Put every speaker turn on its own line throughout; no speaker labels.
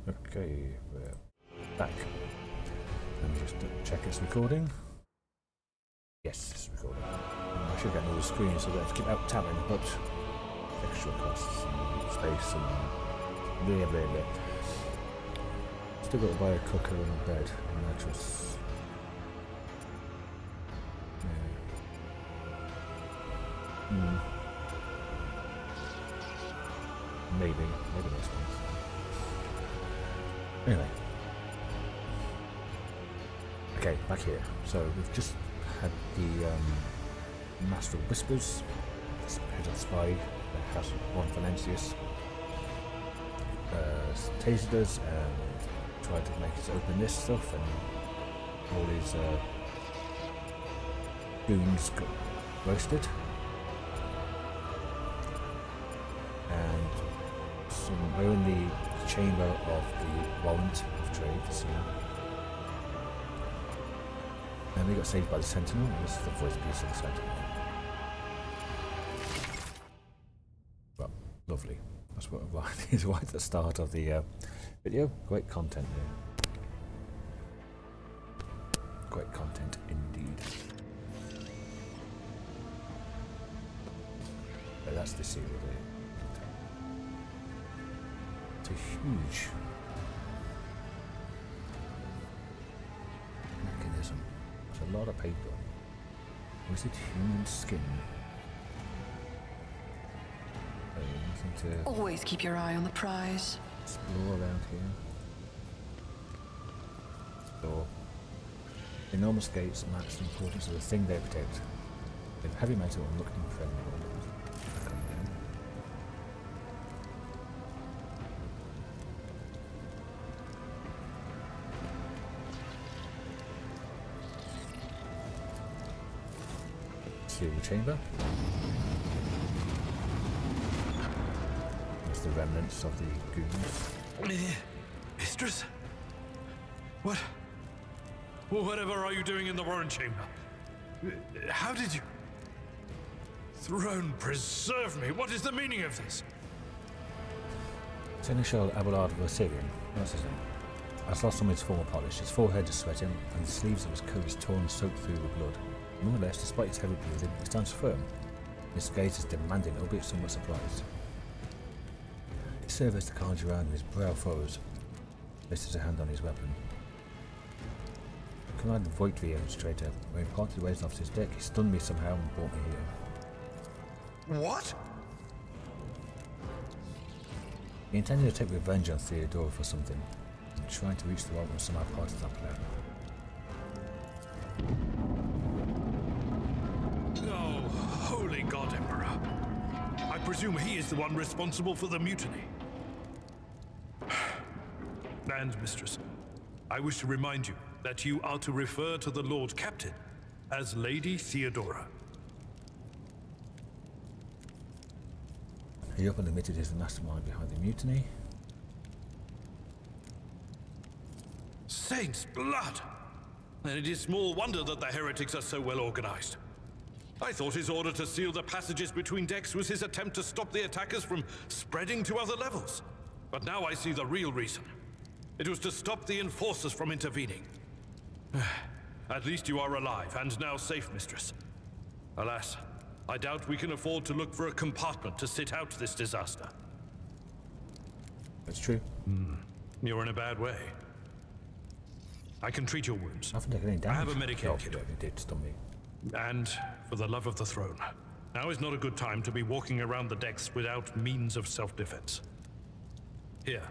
Okay, we're back. Let me just check it's recording. Yes, it's recording. I should get another screen so that I have to keep out tapping, but extra costs and space and blah blah blah. Still got to buy a cooker and a bed and a mattress. Yeah. Maybe next one. Anyway. Okay, back here. So we've just had the Master of Whispers, head of spy, the House of Juan Valencius, tasered us and tried to make us open this stuff, and all these goons got roasted. And we're in the chamber of the warrant of trade, so. And we got saved by the Sentinel. This is the voice piece of the Sentinel. Well, lovely. That's what is right at the start of the video. Great content here. Great content indeed. But that's the seal there. It's a huge mechanism. It's a lot of paper. Or is it human skin? Nothing to
always keep your eye on the prize.
Explore around here. Door. Enormous gates match the importance of the thing they protect. In heavy metal and looked incredible. Seal chamber. There's the remnants of the goons.
Mistress? What? Well, whatever are you doing in the warrant chamber? How did you... Throne preserve me! What is the meaning of this?
Seneschal Abelard of Assyrian, that's his name, has lost some of his former polish. His forehead is sweating, and the sleeves of his coat is torn, soaked through with blood. Nonetheless, despite his heavy breathing, he stands firm. His gaze is demanding, albeit somewhat surprised. He surveys the carnage around him, his brow furrows, places a hand on his weapon. Command Voigt the Illustrator, when he parted ways off his deck, he stunned me somehow and brought me here.
What?
He intended to take revenge on Theodora for something, and trying to reach the world was somehow part of that plan.
Oh, holy God, Emperor. I presume he is the one responsible for the mutiny. And, Mistress, I wish to remind you that you are to refer to the Lord Captain as Lady Theodora.
He openly admitted he's the mastermind behind the mutiny.
Saints' blood! And it is small wonder that the heretics are so well organized. I thought his order to seal the passages between decks was his attempt to stop the attackers from spreading to other levels. But now I see the real reason. It was to stop the enforcers from intervening. At least you are alive and now safe, Mistress. Alas, I doubt we can afford to look for a compartment to sit out this disaster.
That's true.
You're in a bad way. I can treat your wounds.
I haven't taken any damage.
I have a Medicare kit.
It did stun me.
And for the love of the throne, now is not a good time to be walking around the decks without means of self-defense. Here.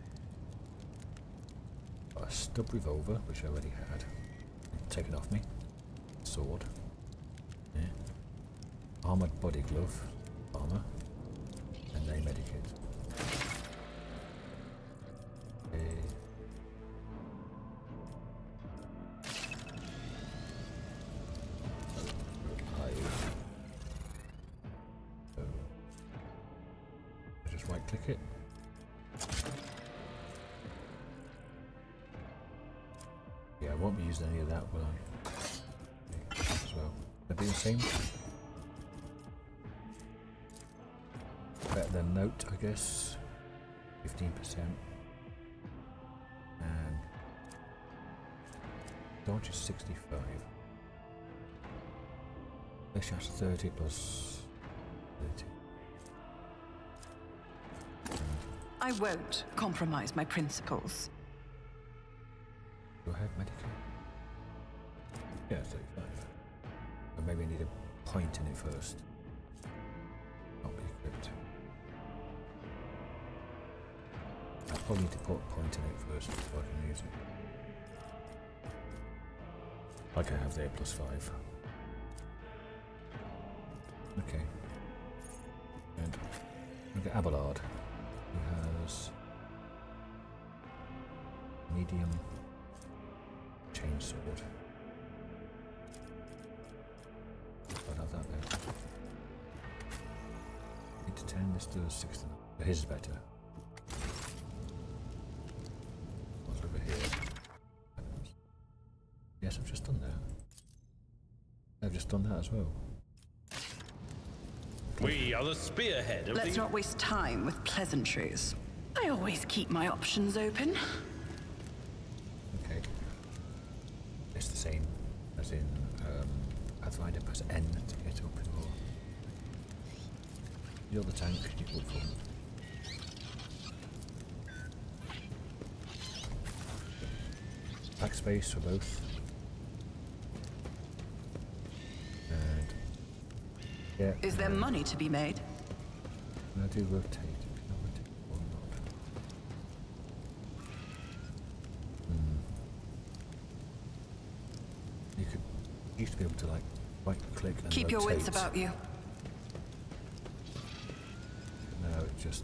A stub revolver, which I already had. Taken off me. Sword. Yeah. Armored body glove. Armor. And a medikit. Just right click it. Yeah, I won't be using any of that, will I? Okay, as well. Will it be the same? Better than note, I guess. 15%. Dodge is 65. This has 30 plus 30.
I won't compromise my principles.
Do I have medical? Yeah, 35. But maybe I need a point in it first. Not be equipped. I probably need to put a point in it first before I can use it. Like I have there, plus 5. Okay. And look at Abelard. He has medium chainsword. I'll have that there. 8 to 10, this does 6 to 9. His is better. What's over here? Yes, I've just done that. I've just done that as well.
We are the spearhead of
Let's not waste time with pleasantries. I always keep my options open.
Okay. It's the same as in Pathfinder, press N to get up or you're the tank, you go from backspace for both. And yeah.
Is there money to be made?
Can I do rotate? Can I rotate or not? You could used to be able to like right click and
Keep your
rotate.
wits about you.
No, it just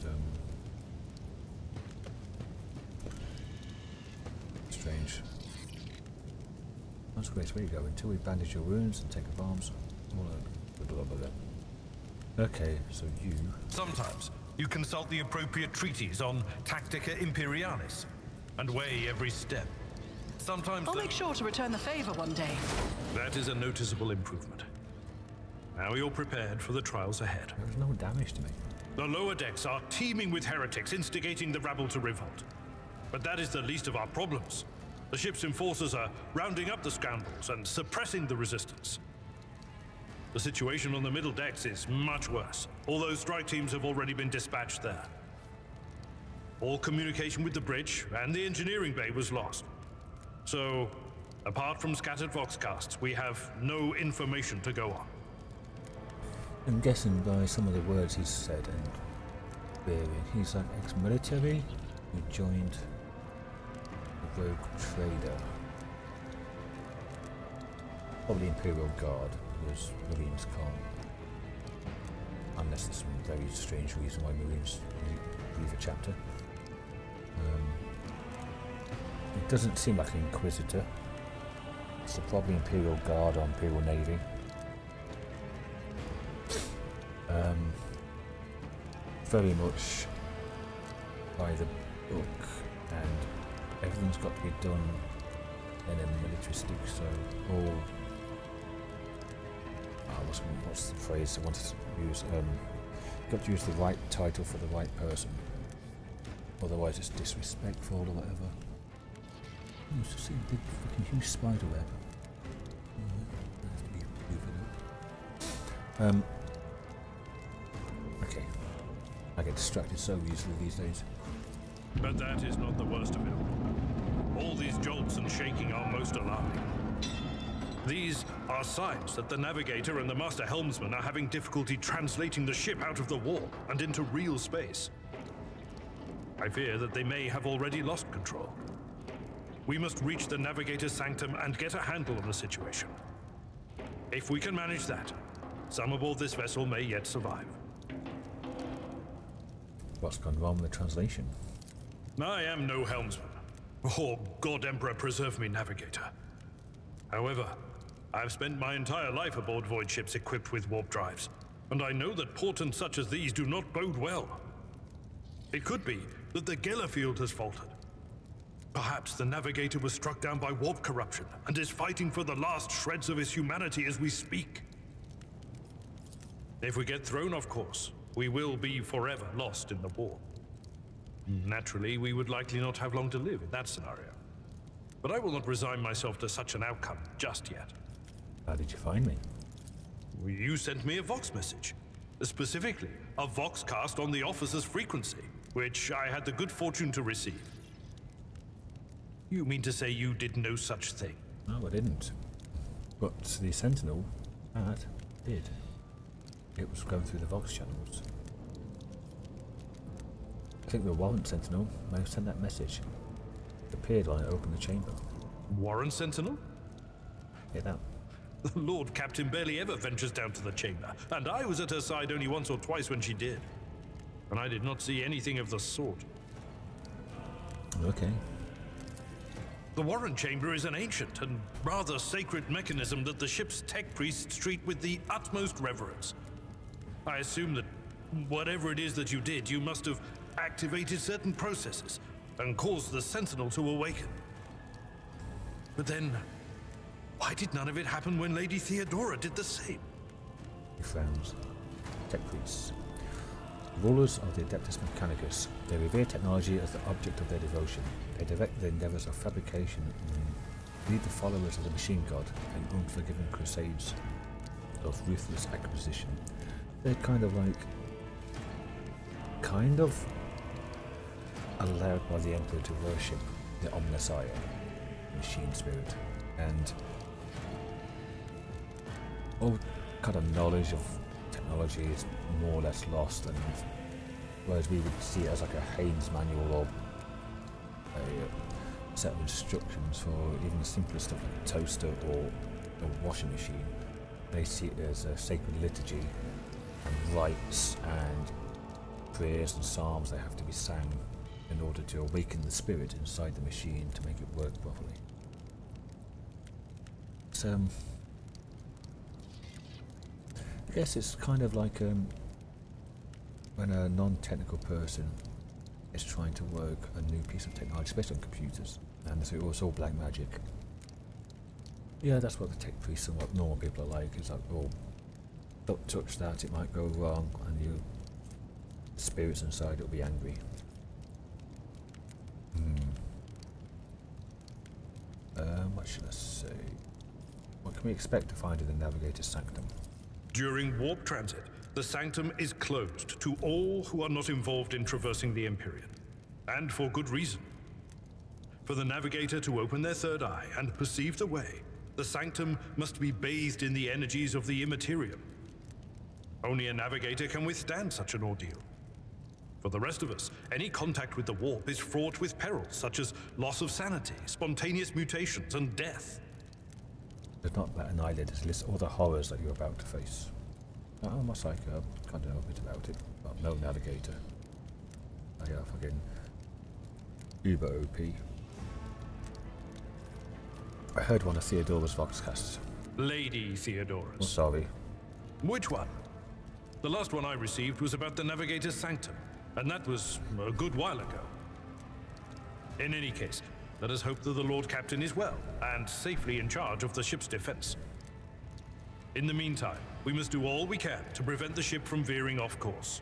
strange. That's a great way to go. Until we bandage your wounds and take the bombs. All a blah blah blah. Okay, so you.
Sometimes you consult the appropriate treatise on Tactica Imperialis and weigh every step. Sometimes
I'll make sure to return the favor one day.
that is a noticeable improvement. Now you're prepared for the trials ahead.
There was no damage to me.
The lower decks are teeming with heretics instigating the rabble to revolt. But that is the least of our problems. The ship's enforcers are rounding up the scoundrels and suppressing the resistance. The situation on the middle decks is much worse, although strike teams have already been dispatched there. All communication with the bridge and the engineering bay was lost. So, apart from scattered voxcasts, we have no information to go on.
I'm guessing by some of the words he's said and bearing, he's an ex-military who joined the rogue trader. Probably Imperial Guard, because Marines can't. Unless there's some very strange reason why Marines leave a chapter. It doesn't seem like an Inquisitor. It's probably Imperial Guard or Imperial Navy. Very much by the book, and everything's got to be done in a militaristic, so all what's the phrase I wanted to use? Got to use the right title for the right person, otherwise it's disrespectful or whatever. Oh, it's just a big fucking huge spider web. Okay. I get distracted so easily these days.
But that is not the worst of it all. All these jolts and shaking are most alarming. These are signs that the navigator and the master helmsman are having difficulty translating the ship out of the warp and into real space. I fear that they may have already lost control. We must reach the navigator's sanctum and get a handle on the situation. If we can manage that, some aboard this vessel may yet survive.
What's gone wrong with the translation?
I am no helmsman, or God Emperor preserve me navigator. However, I've spent my entire life aboard void ships equipped with warp drives, and I know that portents such as these do not bode well. It could be that the Gellerfield has faltered. Perhaps the navigator was struck down by warp corruption and is fighting for the last shreds of his humanity as we speak. If we get thrown off course, we will be forever lost in the warp. Naturally, we would likely not have long to live in that scenario. But I will not resign myself to such an outcome just yet.
How did you find me?
You sent me a Vox message. Specifically, a Vox cast on the officer's frequency, which I had the good fortune to receive. You mean to say you did no such thing?
No, I didn't. But the Sentinel, that did. It was going through the Vox channels. I think the Warrant Sentinel may have sent that message. It appeared when I opened the chamber.
Warrant Sentinel?
Hear that?
The Lord Captain barely ever ventures down to the chamber, and I was at her side only once or twice when she did. And I did not see anything of the sort.
Okay.
The Warrant Chamber is an ancient and rather sacred mechanism that the ship's tech priests treat with the utmost reverence. I assume that whatever it is that you did, you must have activated certain processes and caused the Sentinel to awaken. But then, why did none of it happen when Lady Theodora did the same?
He frowns. Tech priests. Rulers of the Adeptus Mechanicus. They revere technology as the object of their devotion. They direct their endeavours of fabrication and lead the followers of the machine god in unforgiving crusades of ruthless acquisition. They're kind of allowed by the Emperor to worship the Omnissiah, machine spirit, and all kind of knowledge of technology is more or less lost, and whereas we would see it as like a Haynes manual or a set of instructions for even the simplest stuff like a toaster or a washing machine, they see it as a sacred liturgy and rites and prayers and psalms that have to be sang in order to awaken the spirit inside the machine to make it work properly. So I guess it's kind of like when a non-technical person is trying to work a new piece of technology, especially on computers, and so it's all black magic. Yeah, that's what the tech priests and what normal people are like. It's like, oh, don't touch that, it might go wrong, and you spirits inside will be angry. What should I say? What can we expect to find in the Navigator's Sanctum?
During warp transit, the Sanctum is closed to all who are not involved in traversing the Empyrean. And for good reason. For the Navigator to open their third eye and perceive the way, the Sanctum must be bathed in the energies of the Immaterium. Only a Navigator can withstand such an ordeal. For the rest of us, any contact with the warp is fraught with perils such as loss of sanity, spontaneous mutations, and death.
There's not bat an eyelid to list all the horrors that you're about to face. I'm a psycho, kind of know a bit about it, but no Navigator. I got fucking uber OP. I heard one of Theodora's Voxcasts.
Lady Theodora's.
Oh, sorry.
Which one? The last one I received was about the Navigator's Sanctum, and that was a good while ago. In any case, let us hope that the Lord Captain is well and safely in charge of the ship's defense. In the meantime, we must do all we can to prevent the ship from veering off course.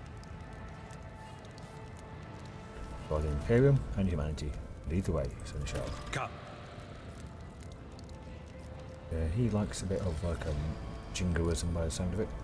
For the Imperium and humanity, lead the way, said Michelle.
Come.
Yeah, he likes a bit of like jingoism by the sound of it.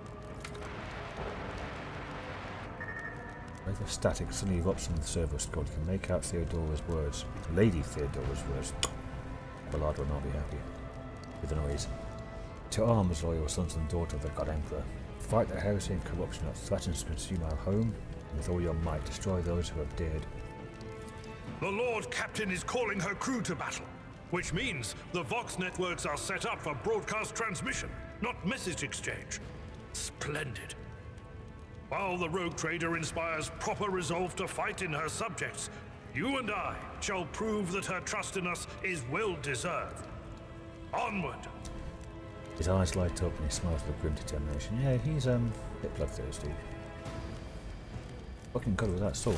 With the static suddenly erupts on the server scroll, you can make out Theodora's words. Lady Theodora's words. Ballard will not be happy with the noise. To arms, loyal sons and daughters of the God Emperor. Fight the heresy and corruption that threatens to consume our home, and with all your might destroy those who have dared.
The Lord Captain is calling her crew to battle, which means the Vox networks are set up for broadcast transmission, not message exchange. Splendid. While the rogue trader inspires proper resolve to fight in her subjects, you and I shall prove that her trust in us is well deserved. Onward!
His eyes light up and he smiles with grim determination. Yeah, he's a bit bloodthirsty. Fucking good with that sword.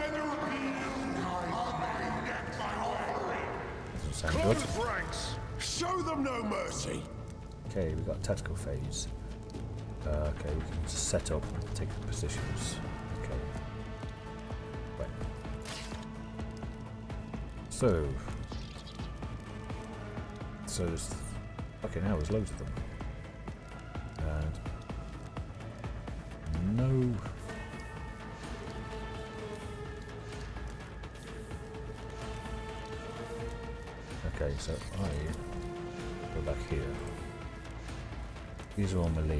Doesn't sound good.
Close ranks! Show them no mercy!
Okay, we've got a tactical phase. Okay, we can just set up and take positions. Okay. Right. So, So there's fucking hell, there's loads of them. And no. Okay, so I go back here. These are all melee.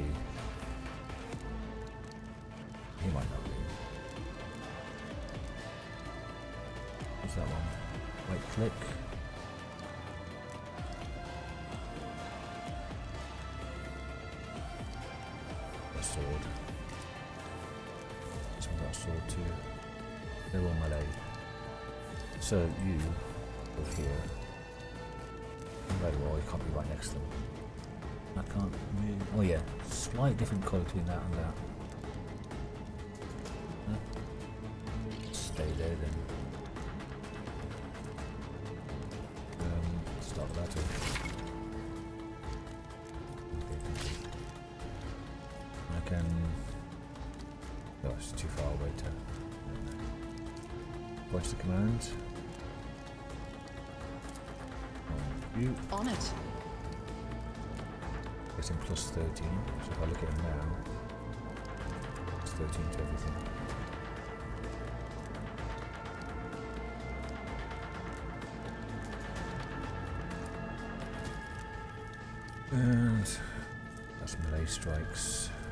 He might not be. What's that one? Right click. A sword. This one's got a sword too. They're all melee. So you go here. Very well, you can't be right next to them. I can't move. Oh yeah, slight different colour between that and that. Huh? Stay there then. Start with that too. I can. Oh, it's too far away to. Voice the command. You
On it.
getting plus 13, so if I look at him now, it's 13 to everything. And that's melee strikes.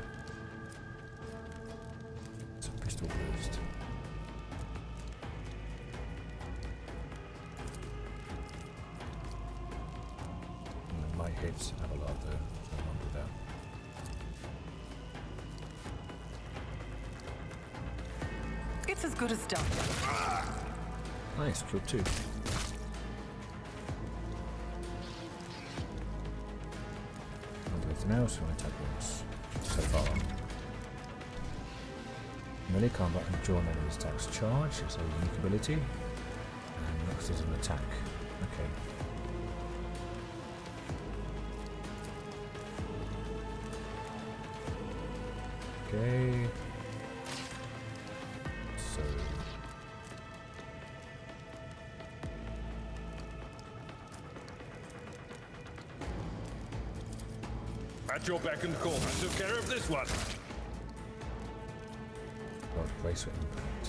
It's a pistol burst. My hits have a lot there, so I'm on with that.
It's as good as done.
Nice, killed two. Can't do anything else, we're going to attack once. So far. Melee combat and during enemies attacks charge, it's a unique ability. And next is an attack. Okay. Okay. So
At your beck and call. I took care of this one.
God, brace with impact.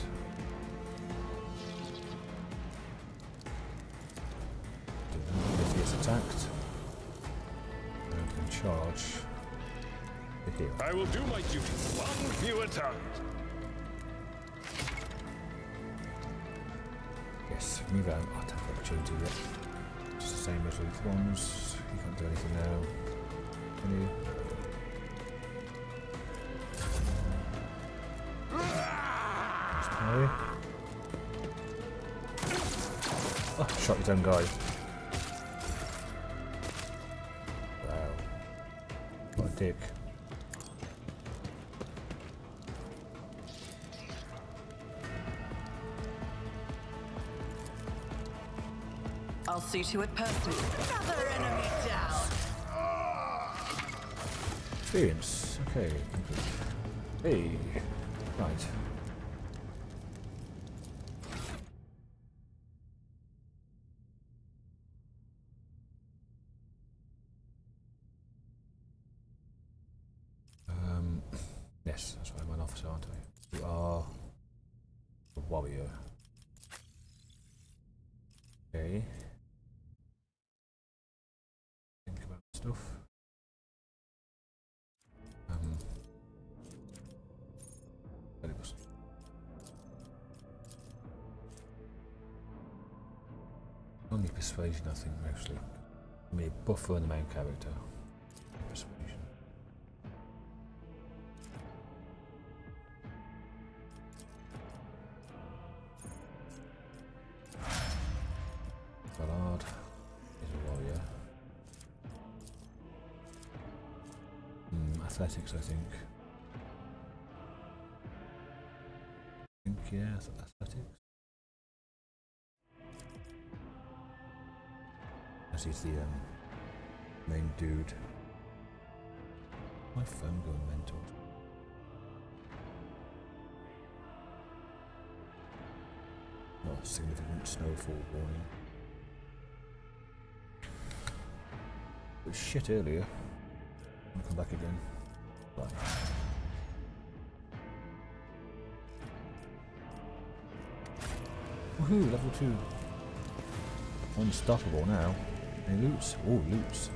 Do that if he gets attacked. And can charge the heal.
I will do my duty. One fewer target.
Yes, move out. Attack opportunity yet. Just the same as with ones. You can't do anything now. Can you? Nice parry. Oh, shot his own guy. Wow. What a dick.
I'll see to it personally. Another enemy down.
Experience. Okay. Hey. Right. Yes, that's right. I'm an officer, aren't I? You are a warrior. Okay. Think about stuff. Only persuasion, I think, actually. I mean, buffer on the main character. Persuasion. Ballard is a warrior. Athletics, I think. Yeah, athletics. As he's the main dude. My phone going mental. Not a significant snowfall warning. It was shit earlier. I'll come back again. Bye. Woohoo, level 2. Unstoppable now. Any loots? Oh, loots.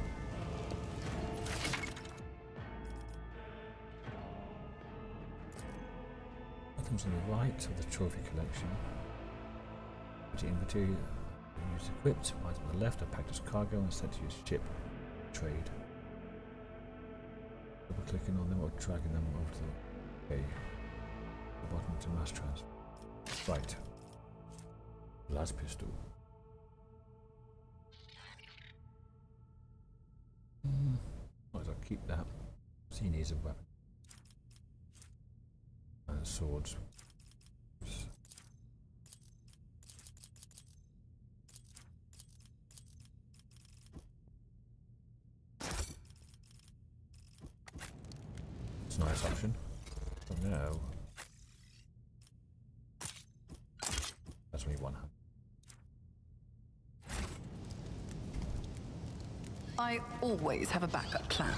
Items on the right of the trophy collection. Inventory used equipped. Items on the left are packed as cargo and sent to your ship. Trade. Double clicking on them or dragging them over to the bottom to mass transfer. Right. Las pistol. Might as well keep that. He needs a weapon. And swords. It's a nice option. But now that's only one hand.
I always have a backup plan.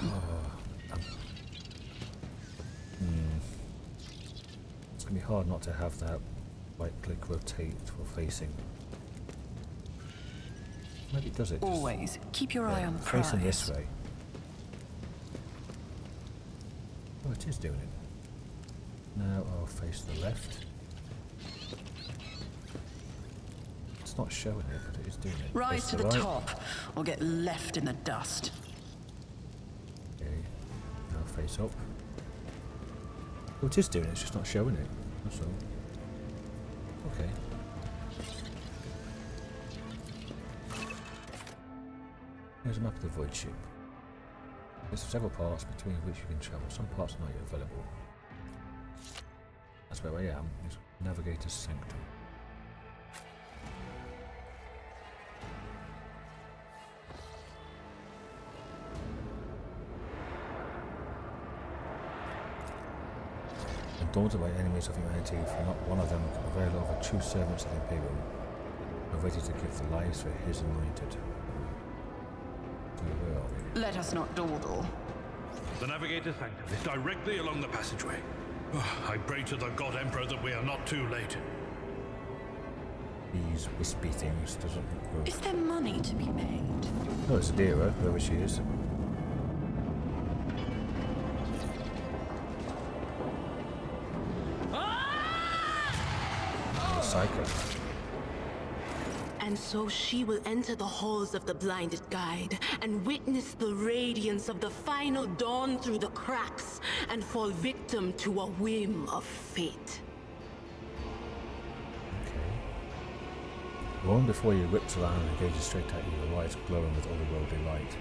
It's going to be hard not to have that right click rotate for facing. Maybe it does it.
Always keep your eye on the prize.
Facing this way. Oh, it is doing it. Now I'll face the left. It's not showing it, but it is doing it.
Rise to the top, or get left in the dust.
Okay, now face up. Oh, it is doing it, it's just not showing it. That's all. Okay. Here's a map of the void ship. There's several parts between which you can travel. Some parts are not yet available. That's where I am. It's Navigator's Sanctum. Daunted by enemies of humanity, for not one of them can prevail over true servants of the Imperium, are ready to give their lives for his anointed. Where are we?
Let us not dawdle.
The Navigator's Sanctum is directly along the passageway. I pray to the God Emperor that we are not too late.
These wispy things doesn't work.
Is there money to be made?
Oh, it's Adira, whoever she is. Psycho.
And so she will enter the halls of the blinded guide and witness the radiance of the final dawn through the cracks and fall victim to a whim of fate.
Okay. Long before you whips around and engages straight at you, the lights glowing with otherworldly light.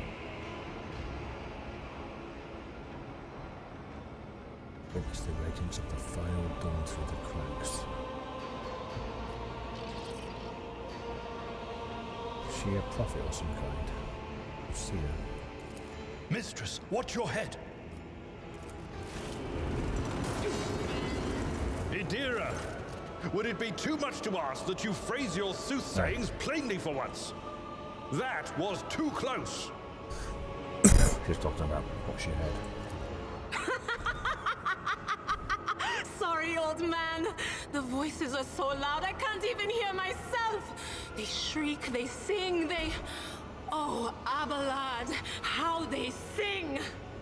Witness the radiance of the final dawn through the cracks. Is she a prophet or some kind? Seer.
Mistress, watch your head! Idira! Would it be too much to ask that you phrase your soothsayings plainly for once? That was too close!
She's talking about what's your head.
Sorry, old man. The voices are so loud I can't even hear myself. They shriek, they sing, they... Oh, Abelard, how they sing!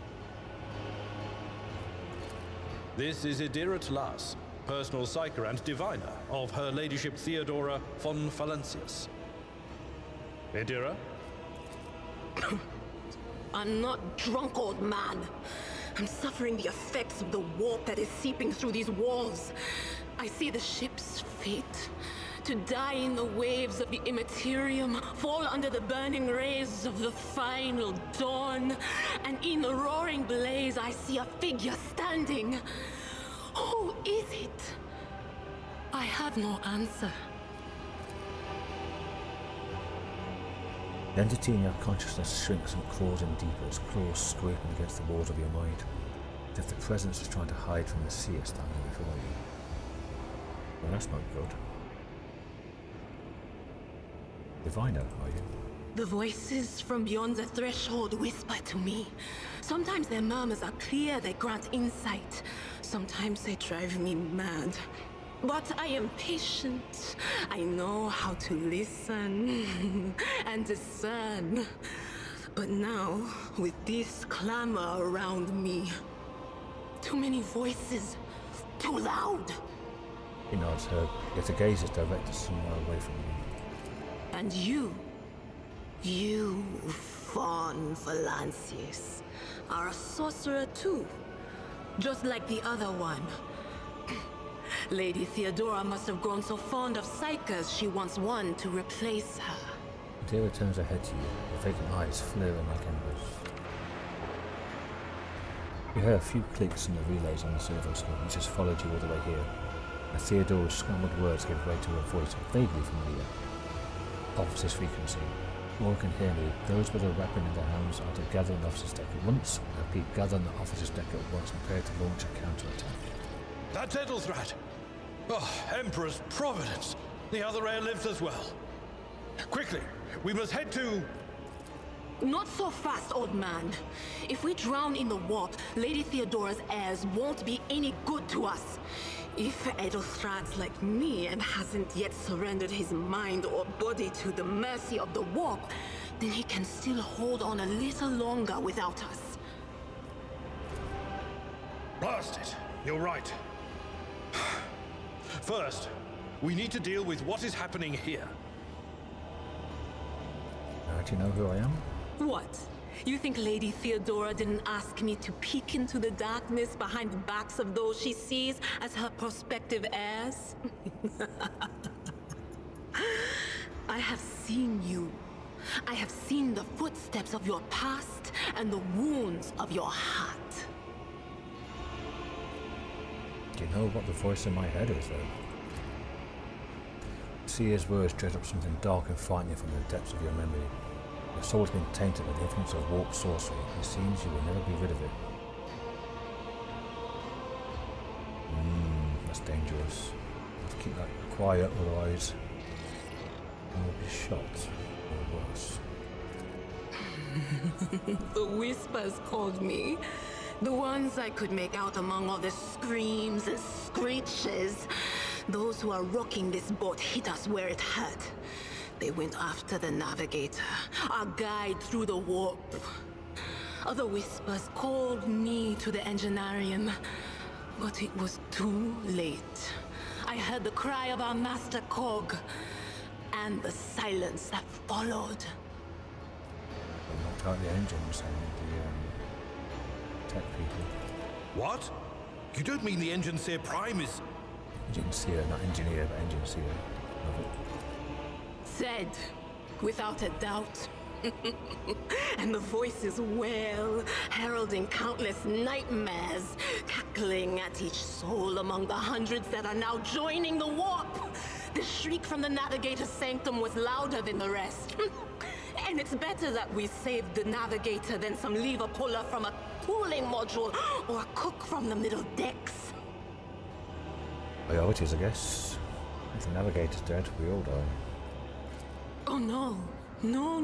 This is Idira Tlas, personal psyker and diviner of Her Ladyship Theodora von Valancius. Idira?
I'm not drunk, old man. I'm suffering the effects of the warp that is seeping through these walls. I see the ship's fate. To die in the waves of the Immaterium, fall under the burning rays of the final dawn. And in the roaring blaze, I see a figure standing. Who is it? I have no answer.
The entity in your consciousness shrinks and crawls in deeper, its claws scraping against the walls of your mind, as if the presence is trying to hide from the seer standing before you. Well, that's not good. Diviner, are you?
The voices from beyond the threshold whisper to me. Sometimes their murmurs are clear, they grant insight. Sometimes they drive me mad. But I am patient. I know how to listen and discern. But now, with this clamor around me, too many voices, too loud.
He nods her, yet her gaze is directed somewhere away from you.
And you, Fawn Valancius, are a sorcerer too, just like the other one. Lady Theodora must have grown so fond of psychers she wants one to replace her.
Adira turns her head to you, her vacant eyes flaring like embers. You hear a few clicks in the relays on the servo screen, which has followed you all the way here. And Theodora's scrambled words give way to a voice vaguely familiar. Officer's frequency. Laura can hear me. Those with a weapon in their hands are to gather on the officer's deck at once. Repeat, gather on the officer's deck at once, prepare to launch a counterattack.
That's Edelthrat! Oh, Emperor's Providence! The other heir lives as well. Quickly, we must head to...
Not so fast, old man. If we drown in the warp, Lady Theodora's heirs won't be any good to us. If Edelthrat's like me and hasn't yet surrendered his mind or body to the mercy of the warp, then he can still hold on a little longer without us.
Blast it! You're right. First, we need to deal with what is happening here.
Do you know who I am?
What? You think Lady Theodora didn't ask me to peek into the darkness behind the backs of those she sees as her prospective heirs? I have seen you. I have seen the footsteps of your past and the wounds of your heart.
Do you know what the voice in my head is, though? Seer's words dredge up something dark and frightening from the depths of your memory. Your soul has been tainted by the influence of warped sorcery. It seems you will never be rid of it. That's dangerous. You have to keep that quiet, otherwise you will be shot, or worse.
The whispers called me. The ones I could make out among all the screams and screeches. Those who are rocking this boat hit us where it hurt. They went after the Navigator, our guide through the warp. Other whispers called me to the Engineerium, but it was too late. I heard the cry of our master Cog, and the silence that followed.
They knocked out the engines and the tech people.
What? You don't mean the Enginseer Prime is...
Enginseer, not engineer, but Enginseer. Love it.
Said, without a doubt. And the voices wail, heralding countless nightmares, cackling at each soul among the hundreds that are now joining the warp. The shriek from the Navigator's sanctum was louder than the rest. And it's better that we saved the Navigator than some lever puller from a cooling module or a cook from the middle decks.
Priorities, I guess. If the Navigator's dead, we all die.
Oh no. No.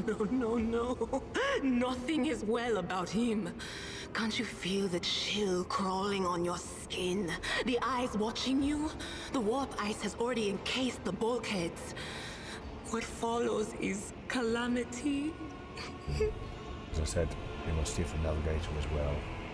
Nothing is well about him. Can't you feel the chill crawling on your skin? The eyes watching you? The warp ice has already encased the bulkheads. What follows is calamity.
As I said, we must see the Navigator as well.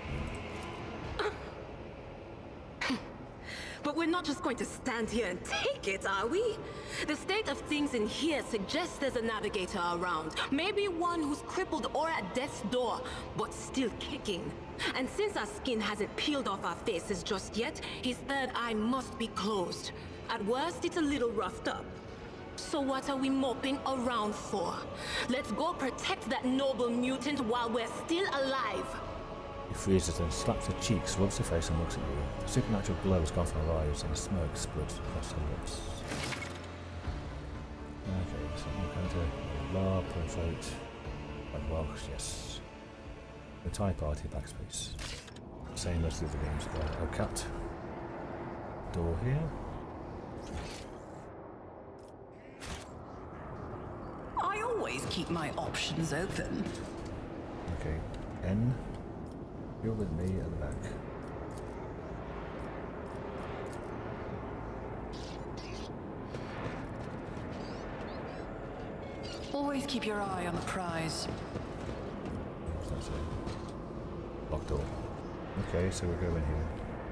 But we're not just going to stand here and take it, are we? The state of things in here suggests there's a Navigator around. Maybe one who's crippled or at death's door, but still kicking. And since our skin hasn't peeled off our faces just yet, his third eye must be closed. At worst, it's a little roughed up. So what are we moping around for? Let's go protect that noble mutant while we're still alive.
He freezes and slaps her cheeks, rubs her face and looks at you. The supernatural glow has gone from her eyes and a smirk spreads across her lips. Okay, so we're going to La Perfect and Welsh, yes. The Thai party backspace. Same as the other games there. Oh, cat. Door here.
I
always keep my options open.
Okay, N. You're with me at the back.
Always keep your eye on the prize.
What's that say? Locked door. Okay, so we're going here.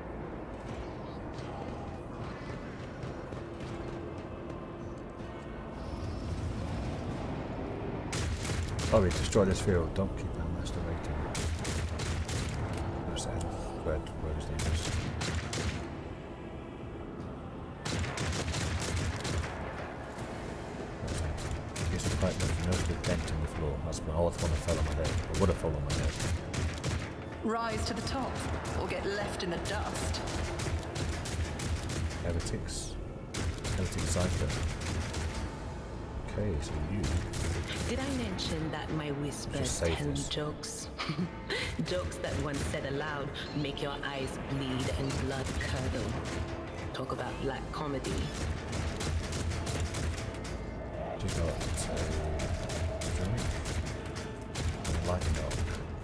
Oh, we destroyed this field. Don't keep that masturbating. There's that red. Where is dangerous? Here's the pipe that noticed a dent in the floor. That's the whole one that fell on my head. Or would have fallen on my head.
Rise to the top, or get left in the dust.
Heretics. Heretic Cipher. Okay, so you.
Did I mention that my whispers
Just say
tell
this.
jokes? Jokes that once said aloud make your eyes bleed and blood curdle. Talk about black comedy.
You got drink. Light dog.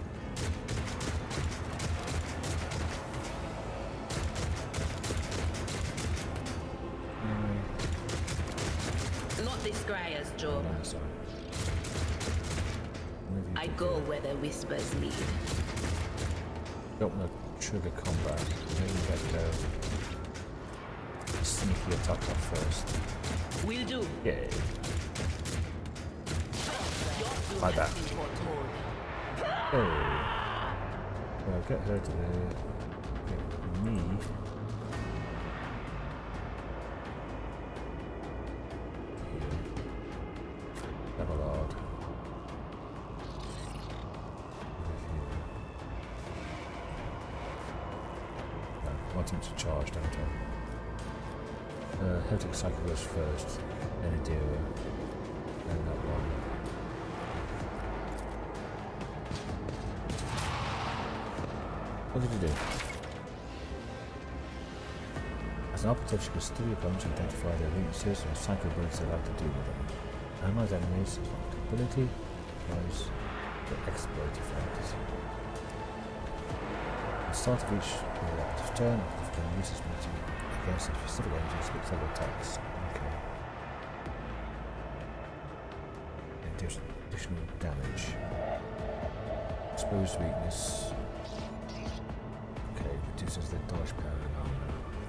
Not this Scryer's job.
No, sorry.
I go where the whispers lead.
Don't want to trigger combat. Maybe get the sneaky attack off first.
Will do.
Yeah.
Your
Like that.
has been foretold.
Oh. Well, get her to get me. Everlord. I want him to charge, don't I? Heretic Cycle goes first, then Adira, then that one. What did you do? As an operative, you can study your opponents and identify their weaknesses and psycho abilities allowed to deal with them. Analyze enemies, ability, rise, the exploit effect. At the start of each active turn, active turn uses ability against a specific energy speaks level attacks. Okay. It deals additional damage. Exposed weakness. Okay, reduces the dodge power and armor.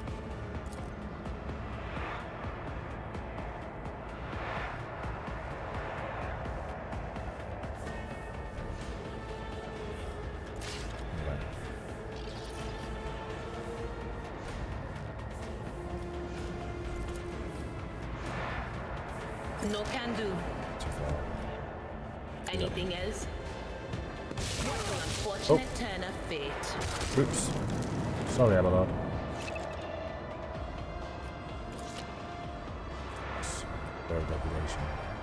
No can do.
Too far.
Anything else? What an unfortunate turn of fate.
Oops. Sorry, Abelard. Very degradation.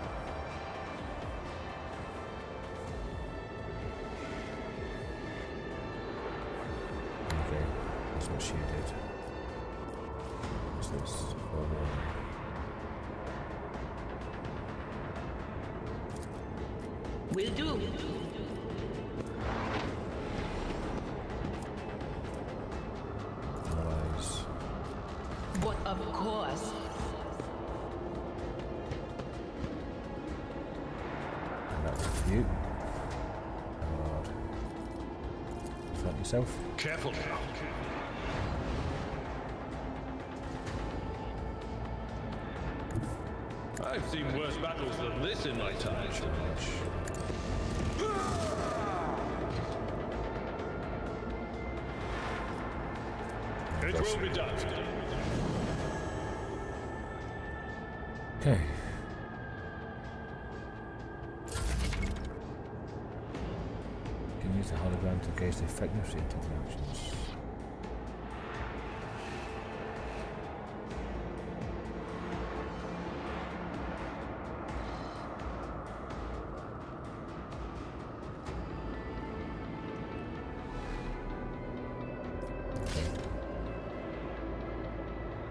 Okay, that's what she did. What's this?
Will do.
Analyze.
But of course.
And that was for you. Abelard. Defend yourself.
Careful now. I've seen worse battles than this in my time. It will be done.
Okay. Can use the hologram to gauge the effectiveness of interactions.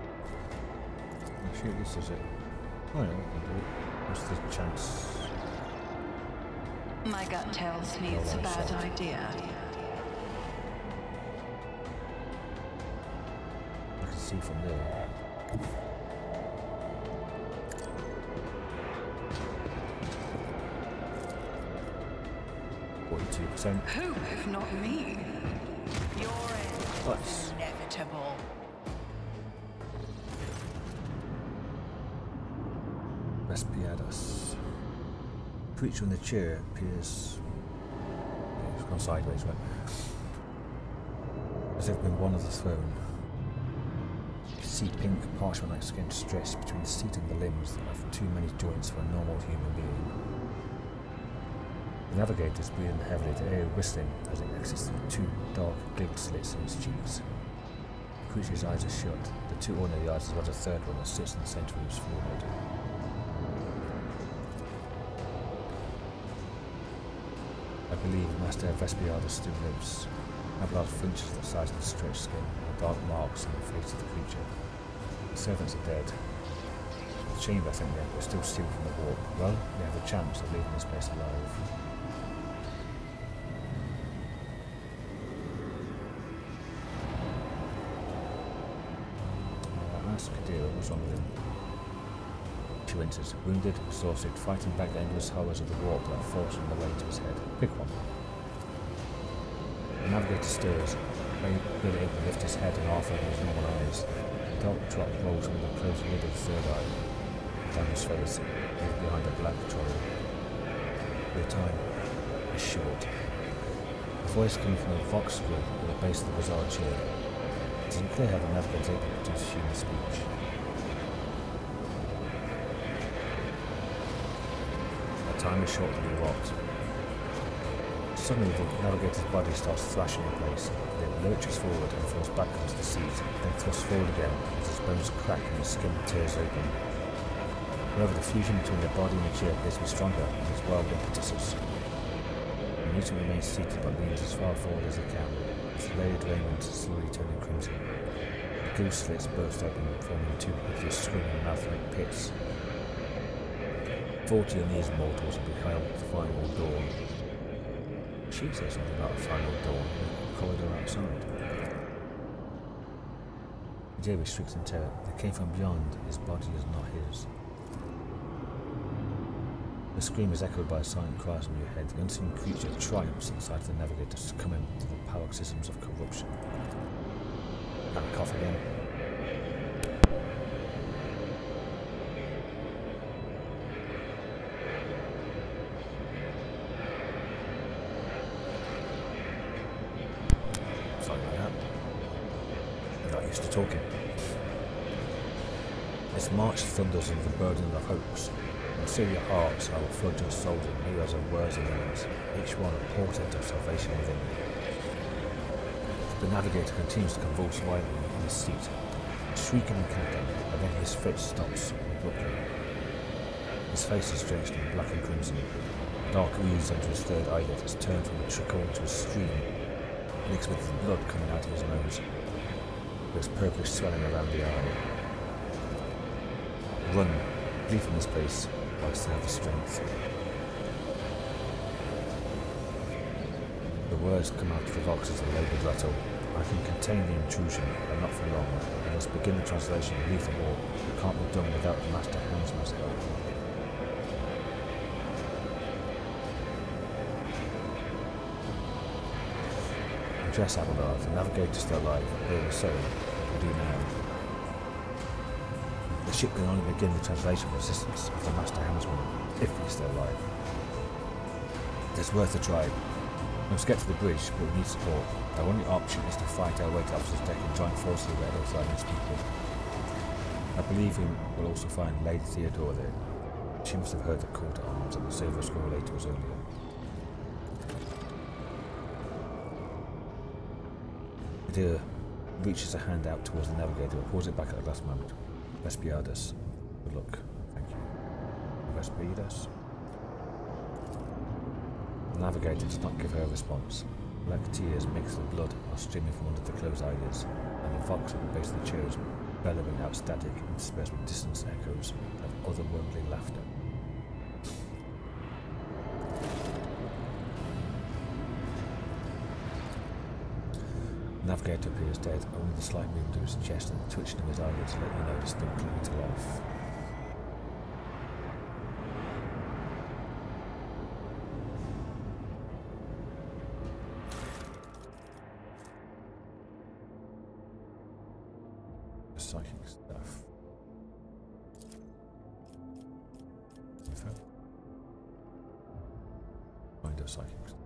Shoot, this is it. Oh no, we can do it. What's the chance?
My gut tells me it's a bad idea.
I can see from there.
Who, if not me? Your end is inevitable.
Vespiadas. Creature in the chair appears. It's gone sideways, right? As if been one of the throne. You can see pink parchment-like skin stress between the seat and the limbs that have too many joints for a normal human being. The navigator is breathing heavily, the air whistling as it exits through two dark glint slits in its cheeks. The creature's eyes are shut, the two ordinary eyes as well as a third one that sits in the centre of his forehead. I believe Master Vespiadas still lives. Abelard flinches at the size of the stretched skin and the dark marks on the face of the creature. The servants are dead. The chamber, I think, we're still sealed from the warp. Well, we have a chance of leaving this place alive. Ask Kadira what's wrong with him. She enters, wounded, exhausted, fighting back the endless horrors of the warp that are forcing their way to his head. Pick one. The navigator stirs, barely able to lift his head and half open his normal eyes. A dark drop rolls under the closed lid of the third eye, down his face, leaving behind a black trolley. Your time is short. A voice coming from the vox grid at the base of the bizarre chair. It isn't clear how the navigator is able to produce human speech. Our time is short to be what? Suddenly the navigator's body starts thrashing in place, then lurches forward and falls back onto the seat, then thrusts forward again as his bones crack and his skin tears open. However, the fusion between the body and the chair appears to be stronger than his wild impetuses. The mutant remains seated but leans as far forward as he can, his layered raiment slowly turning crimson. The goose slits burst open, forming two hideous screaming mouth-like pits. 40 of these mortals will beheld the final dawn. She says something about a final dawn in the corridor outside. Jerry shrieks in terror. They came from beyond. His body is not his. The scream is echoed by silent cries in your head. The unseen creature triumphs inside the navigator, succumbing to the paroxysms of corruption. And cough again. Sorry about that. I'm not used to talking. This march thunders under the burden of hopes. And seal your hearts, I will flood your souls with myriads of words and names, each one a portent of salvation within you. The navigator continues to convulse wildly in his seat, shrieking and cackling, and then his fit stops abruptly. His face is drenched in black and crimson. Dark ooze under his third eyelid has turned from a trickle to a stream, mixed with the blood coming out of his nose. There's purplish swelling around the eye. Run, flee from this place, while I still have the strength. The words come out of the box as a laboured rattle. I can contain the intrusion, but not for long. I must begin the translation and leave the war. It can't be done without the Master Helmsman's help. Address Abelard, the navigator's still alive, really so. What do you do now? The ship can only begin the translation of resistance of the Master Helmsman, if he's still alive. It's worth a try. We must get to the bridge, but we need support. Our only option is to fight our way to Officer's Deck and join forces with Edothar and his people. I believe we will also find Lady Theodora there. She must have heard the call to arms that the Silver Scroll later was earlier. Kadira reaches a hand out towards the navigator, but pulls it back at the last moment. Vespiadas. Good luck. Thank you. Vespiadas. The navigator does not give her a response. Black tears mixed with blood are streaming from under the closed eyelids, and the vox at the base of the chair is bellowing out static interspersed with distant echoes of otherworldly laughter. Navigator appears dead. Only the slight movement of his chest and the twitching of his eyelids let you know he's still clinging to life. Psychic stuff. Info. Find a psychic stuff.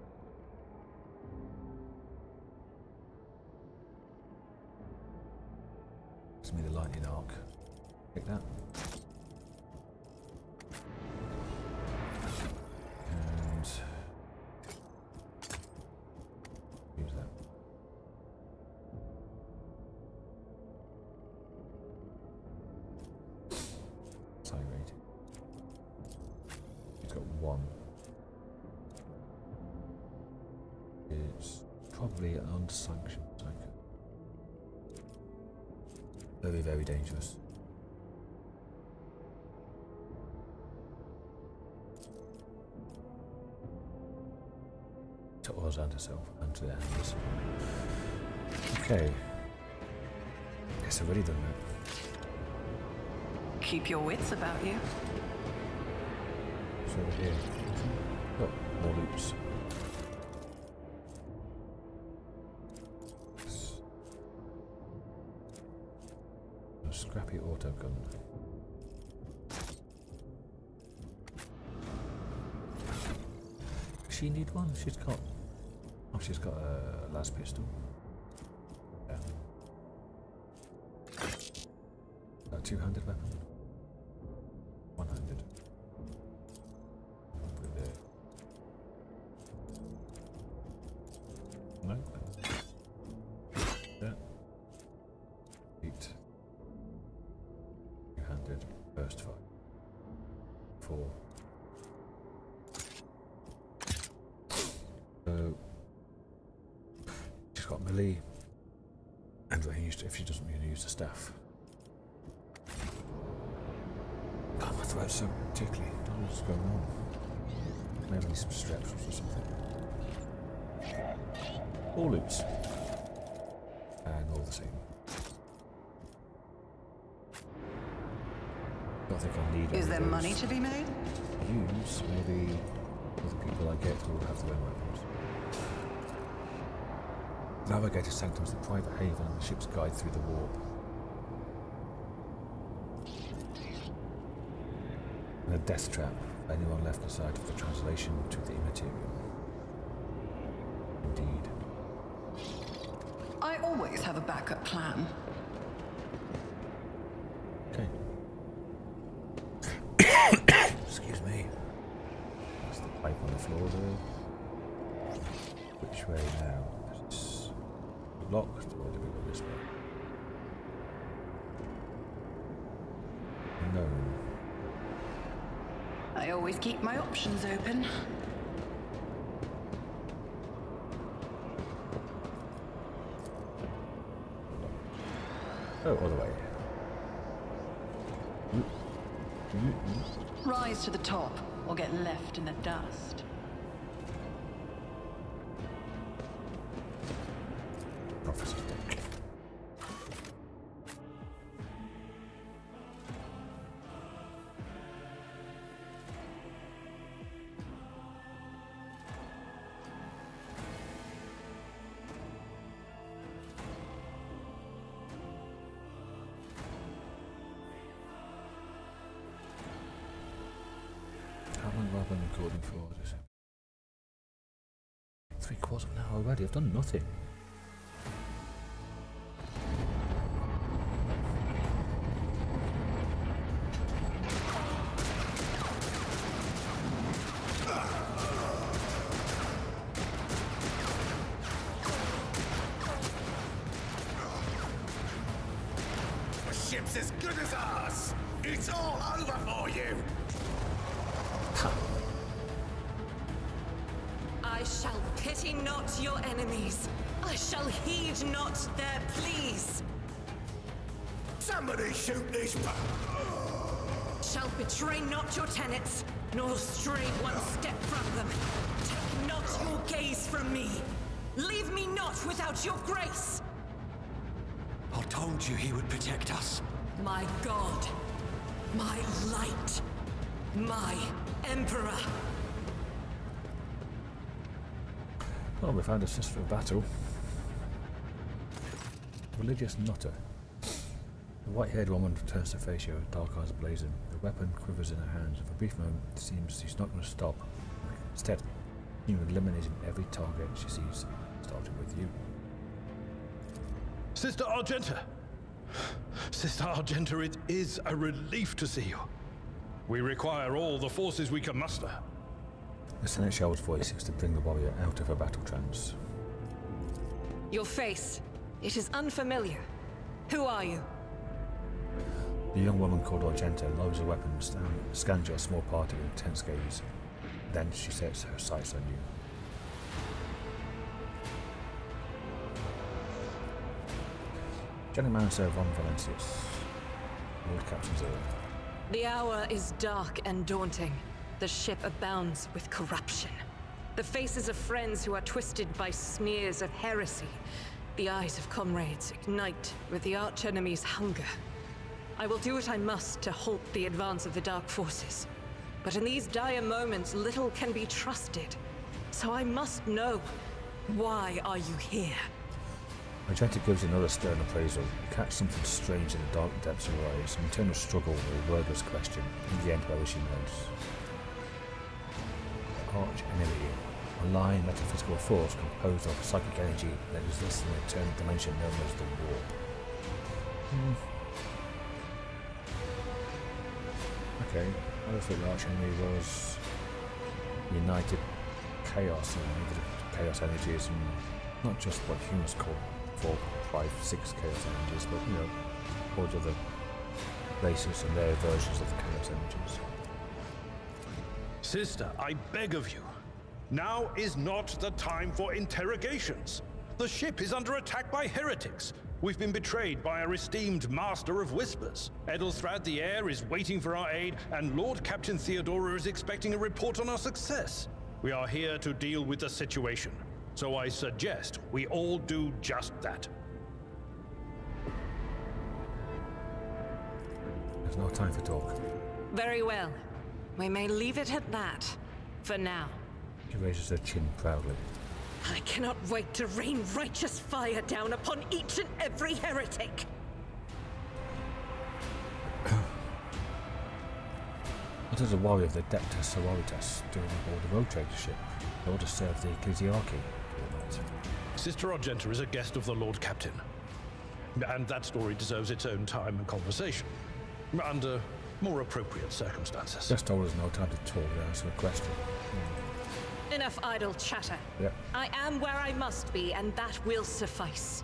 Gives me the lightning arc. Take that. And use that. Psi rating. He's got 1. It's probably an unsanctioned psycho. Very, very dangerous. To us and herself and to the enemies. Okay. Guess I've already done that.
Keep your wits about you.
It's over here. Oh, more loops. A scrappy auto gun. Does she need one? She's got. Oh, she's got a las pistol. Yeah. A two-handed weapon. One-handed. Put it there. No. That. Eight. Two-handed. Burst fire. 4. So she's got melee and ranged if she doesn't really use the staff. God, my throat's so tickly. I don't know what's going on. Maybe some straps or something. All loops. And all the same. I don't think I need
Is there
those.
money to be made?
Use maybe other people I get will have their own weapons. Navigator Sanctum is the private haven and the ship's guide through the warp. And a death trap for anyone left aside for the translation to the immaterial. Indeed.
I always have a backup plan.
Okay. Excuse me. That's the pipe on the floor there. Which way now? It's locked, or do we go this way? No.
I always keep my options open.
Oh, other way.
Rise to the top, or get left in the dust.
Prophecy's deck. How long have I been recording for? What is it? 3/4 of an hour already. I've done nothing.
The ship's as good as ours. It's all over for you.
I shall pity not your enemies. I shall heed not their pleas.
Somebody shoot these.
Shall betray not your tenets, nor stray one step from them. Take not your gaze from me.
Leave me not without your grace!
I told you he would protect us.
My god. My light. My Emperor.
Well, we found a sister of battle. Religious nutter. The white-haired woman turns to face you, dark eyes blazing. The weapon quivers in her hands. For a brief moment, it seems she's not going to stop. Instead, you're eliminating every target she sees, starting with you.
Sister Argenta! Sister Argenta, it is a relief to see you. We require all the forces we can muster.
The Seneschal's voice seems to bring the warrior out of her battle trance.
Your face. It is unfamiliar. Who are you?
The young woman called Argenta lowers her weapon and scans your small party with intense gaze. Then she sets her sights on you. General Manager von Valencius, Lord Captain Zero.
The hour is dark and daunting. The ship abounds with corruption. The faces of friends who are twisted by smears of heresy. The eyes of comrades ignite with the archenemy's hunger. I will do what I must to halt the advance of the Dark Forces. But in these dire moments, little can be trusted. So I must know, why are you here?
Argenta gives another stern appraisal. You catch something strange in the dark depths of her eyes, an internal struggle with a wordless question. In the end, however, she nods. Arch enemy. A lying metaphysical force composed of psychic energy that exists in an eternal dimension known as the Warp. Okay, I thought the arch enemy was united chaos and chaos energies, and not just what humans call 4, 5, 6 chaos energies, but you know, all the other races and their versions of the chaos energies.
Sister, I beg of you. Now is not the time for interrogations. The ship is under attack by heretics. We've been betrayed by our esteemed Master of Whispers. Edelthrad the Heir is waiting for our aid, and Lord Captain Theodora is expecting a report on our success. We are here to deal with the situation, so I suggest we all do just that.
There's no time for talk.
Very well. We may leave it at that, for now.
She raises her chin proudly.
I cannot wait to rain righteous fire down upon each and every heretic!
What does a warrior of the Dectus Sororitas doing aboard the road trader ship? In order to serve the Ecclesiarchy?
Sister Argenta is a guest of the Lord Captain. And that story deserves its own time and conversation. Under more appropriate circumstances.
Just told us no time to talk, answer a question.
Enough idle chatter.
Yep.
I am where I must be, and that will suffice.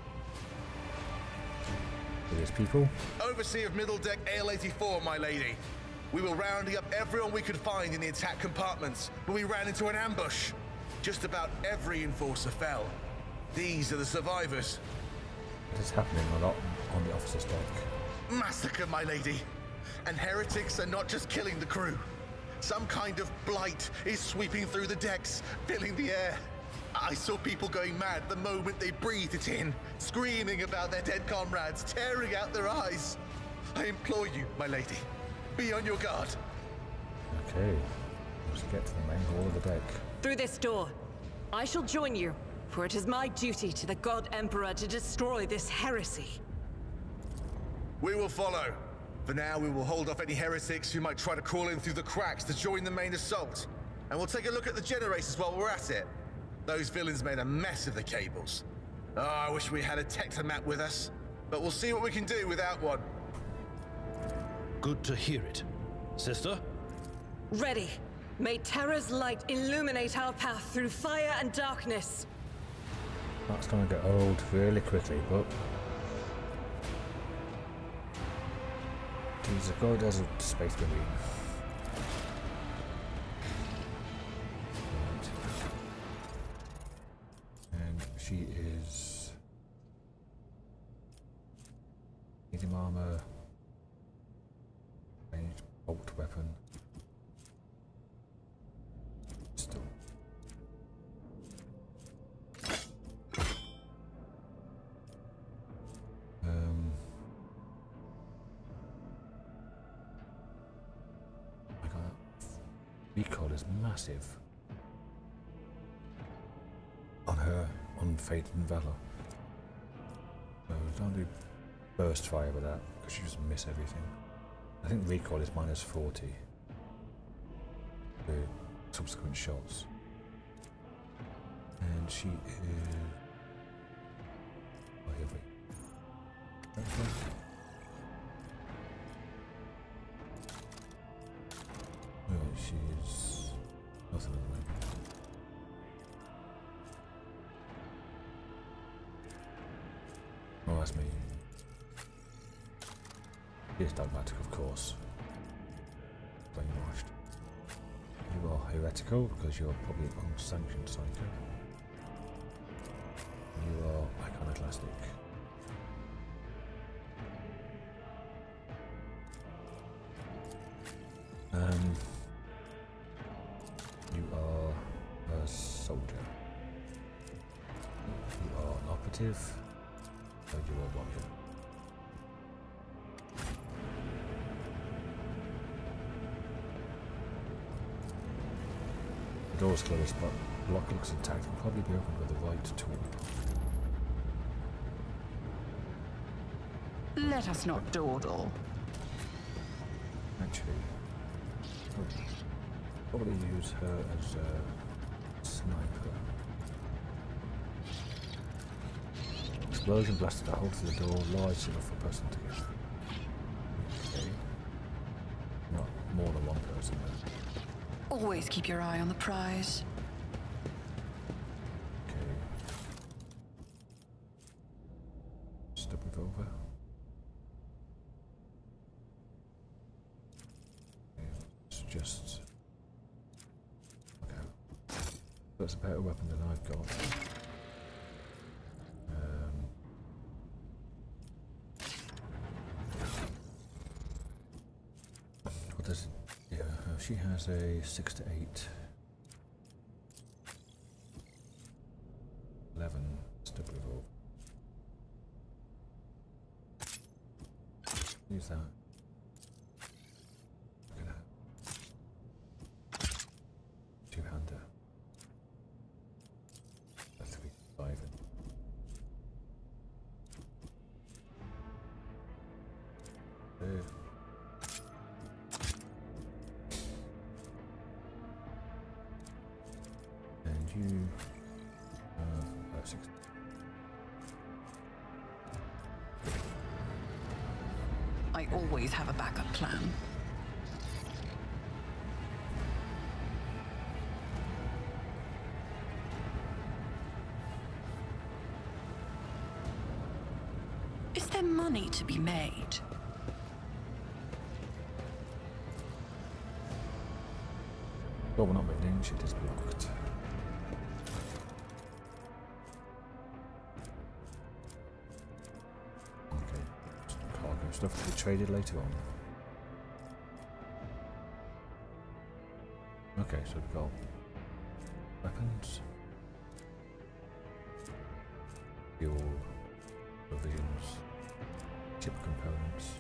For these people.
Overseer of Middle Deck AL-84, my lady. We were rounding up everyone we could find in the attack compartments, but we ran into an ambush. Just about every enforcer fell. These are the survivors.
It is happening a lot on the officer's deck.
Massacre, my lady. And heretics are not just killing the crew. Some kind of blight is sweeping through the decks, filling the air. I saw people going mad the moment they breathed it in, screaming about their dead comrades, tearing out their eyes. I implore you, my lady, be on your guard.
Okay, let's get to the main hall of the deck.
Through this door. I shall join you, for it is my duty to the God Emperor to destroy this heresy.
We will follow. For now, we will hold off any heretics who might try to crawl in through the cracks to join the main assault. And we'll take a look at the generators while we're at it. Those villains made a mess of the cables. Oh, I wish we had a Tectomat with us. But we'll see what we can do without one.
Good to hear it. Sister?
Ready. May Terra's light illuminate our path through fire and darkness.
That's going to get old really quickly, but... She's as good as a space marine. Right. And she is medium armor, ranged bolt weapon. Still. recoil is massive on her Unfading Valor. So don't do burst fire with that because you just miss everything. I think recoil is minus 40 to subsequent shots. And she is... Oh, here we go. No, she's nothing at the moment. Oh, that's me. Here's dogmatic, of course. Brainwashed. You are heretical because you're probably unsanctioned psycho. You are iconoclastic. You are a soldier. You are an operative. Or you are a warrior. The door's closed, but the lock looks intact and probably be opened with the right tool.
Let us not dawdle.
Actually, I'll probably use her as a sniper. Explosion blasted a hole through the door, large enough for a person to get through. Okay. Not more than one person though.
Always keep your eye on the prize.
Okay. Stub revolver. Okay, it's just... Okay. That's a better weapon than I've got. What does it... Yeah, she has a 6 to 8. 11 stub revolver. Use that. Look at that. Two-hander. A 3, 5. And you have 6.
I always have a backup plan. Is there money to be made?
Well, we're not moving in, shit is blocked. Okay, cargo stuff to be traded later on. Okay, so we've got weapons, fuel, provisions, chip components,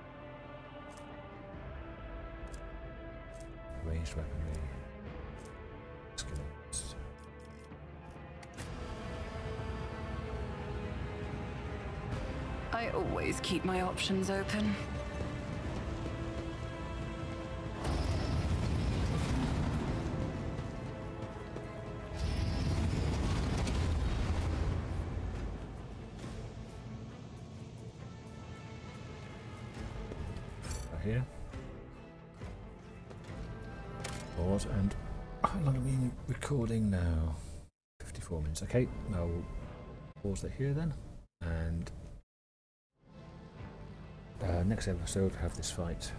ranged weaponry, skillets.
I always keep my options open.
Here. Pause, and how long are we recording now? 54 minutes. Okay, now we'll pause it here then, and next episode have this fight,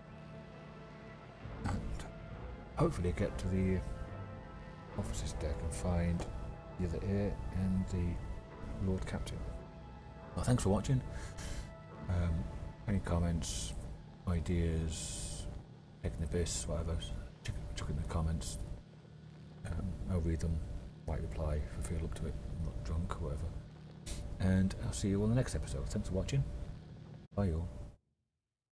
and hopefully get to the officer's deck and find the other heir and the Lord Captain. Well, thanks for watching. Any comments, ideas, taking the piss, whatever, chuck in the comments. I'll read them, might reply if I feel up to it, I'm not drunk or whatever. And I'll see you on the next episode. Thanks for watching. Bye all.